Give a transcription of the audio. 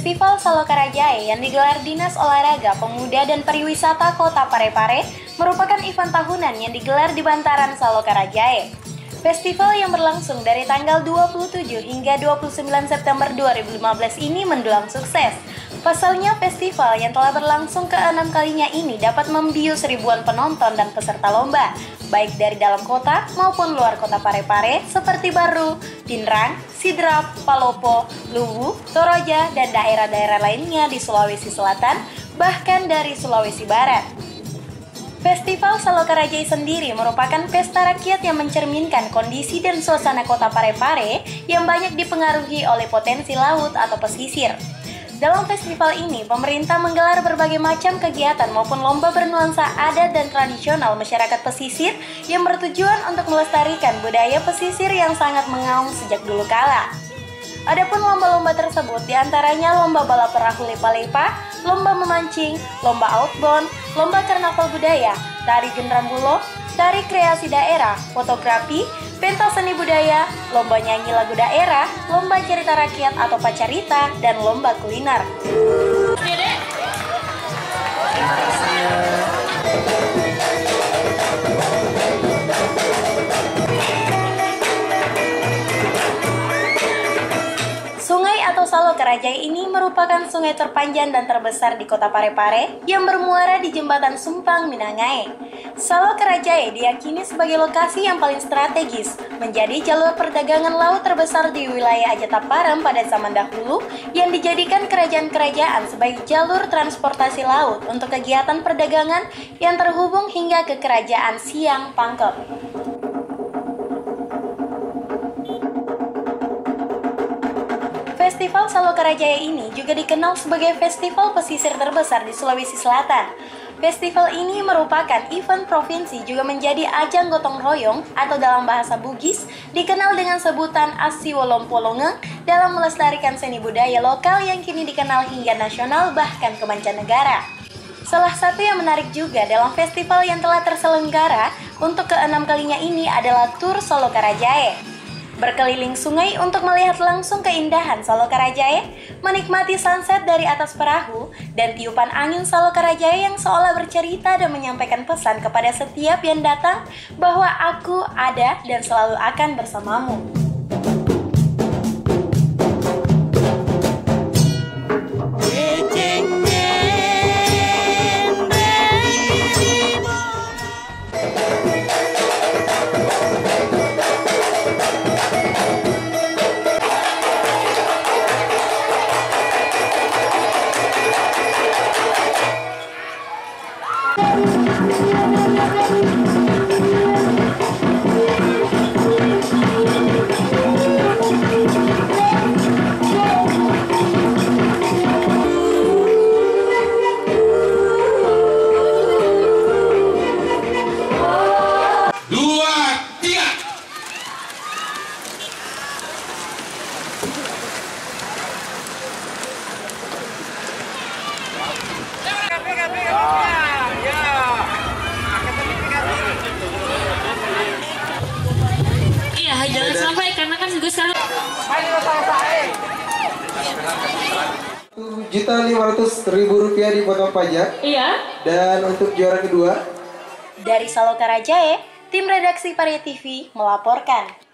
Festival Salokarajaya yang digelar Dinas Olahraga, Pemuda dan Pariwisata Kota Parepare merupakan event tahunan yang digelar di bantaran Salokarajaya. Festival yang berlangsung dari tanggal 27 hingga 29 September 2015 ini mendulang sukses. Pasalnya, festival yang telah berlangsung ke-6 kalinya ini dapat membius ribuan penonton dan peserta lomba, baik dari dalam kota maupun luar kota Parepare seperti Baru, Pinrang, Sidrap, Palopo, Luwu, Toraja, dan daerah-daerah lainnya di Sulawesi Selatan, bahkan dari Sulawesi Barat. Festival Salokarajaya sendiri merupakan pesta rakyat yang mencerminkan kondisi dan suasana kota Parepare yang banyak dipengaruhi oleh potensi laut atau pesisir. Dalam festival ini, pemerintah menggelar berbagai macam kegiatan maupun lomba bernuansa adat dan tradisional masyarakat pesisir yang bertujuan untuk melestarikan budaya pesisir yang sangat mengaum sejak dulu kala. Adapun lomba-lomba tersebut diantaranya lomba balap perahu lepa-lepa, lomba memancing, lomba outbound, lomba karnaval budaya, tari Gendrambulo, tari kreasi daerah, fotografi, pentas seni budaya, lomba nyanyi lagu daerah, lomba cerita rakyat atau pacarita, dan lomba kuliner. Sungai atau Salokarajaya ini merupakan sungai terpanjang dan terbesar di kota Parepare yang bermuara di jembatan Sumpang Minangai. Salokarajaya diyakini sebagai lokasi yang paling strategis, menjadi jalur perdagangan laut terbesar di wilayah Ajataparem pada zaman dahulu yang dijadikan kerajaan-kerajaan sebagai jalur transportasi laut untuk kegiatan perdagangan yang terhubung hingga ke kerajaan Siang Pangkep. Festival Salokarajaya ini juga dikenal sebagai festival pesisir terbesar di Sulawesi Selatan. Festival ini merupakan event provinsi juga menjadi ajang gotong royong atau dalam bahasa Bugis dikenal dengan sebutan Asiwolompolongeng dalam melestarikan seni budaya lokal yang kini dikenal hingga nasional bahkan ke mancanegara. Salah satu yang menarik juga dalam festival yang telah terselenggara untuk ke-6 kalinya ini adalah Tur Salokarajaya. Berkeliling sungai untuk melihat langsung keindahan Salokarajaya, menikmati sunset dari atas perahu, dan tiupan angin Salokarajaya yang seolah bercerita dan menyampaikan pesan kepada setiap yang datang bahwa aku ada dan selalu akan bersamamu. Jangan sampai karena kan juga sekarang 7.500.000 rupiah dipotong pajak. iya. Dan untuk juara kedua Dari Salokarajaya, tim redaksi Parya TV melaporkan.